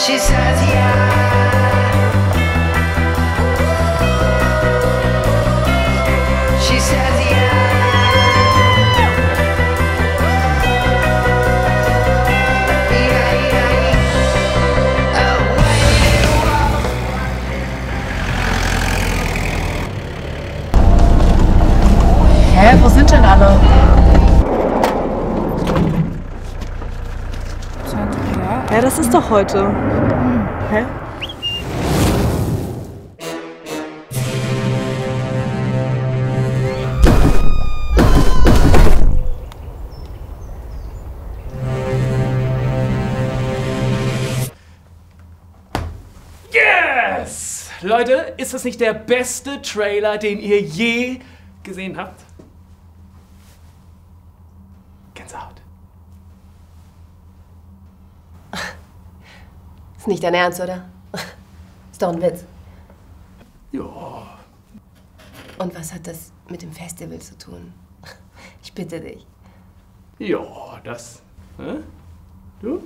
She says yeah. She says yeah. Hä, wo sind denn alle? Ja, das ist doch heute. Hä? Yes! Leute, ist das nicht der beste Trailer, den ihr je gesehen habt? Gänsehaut. Ist nicht dein Ernst, oder? Ist doch ein Witz. Ja. Und was hat das mit dem Festival zu tun? Ich bitte dich. Ja, das. Hä? Du?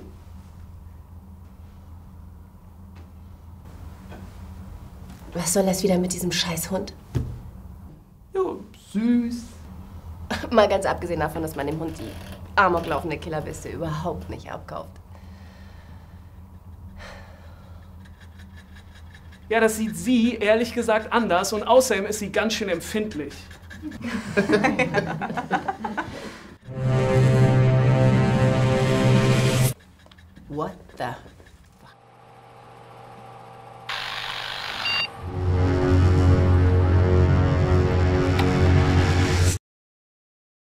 Was soll das wieder mit diesem Scheißhund? Ja, süß. Mal ganz abgesehen davon, dass man dem Hund die amoklaufende Killerbiste überhaupt nicht abkauft. Ja, das sieht sie ehrlich gesagt anders und außerdem ist sie ganz schön empfindlich. What the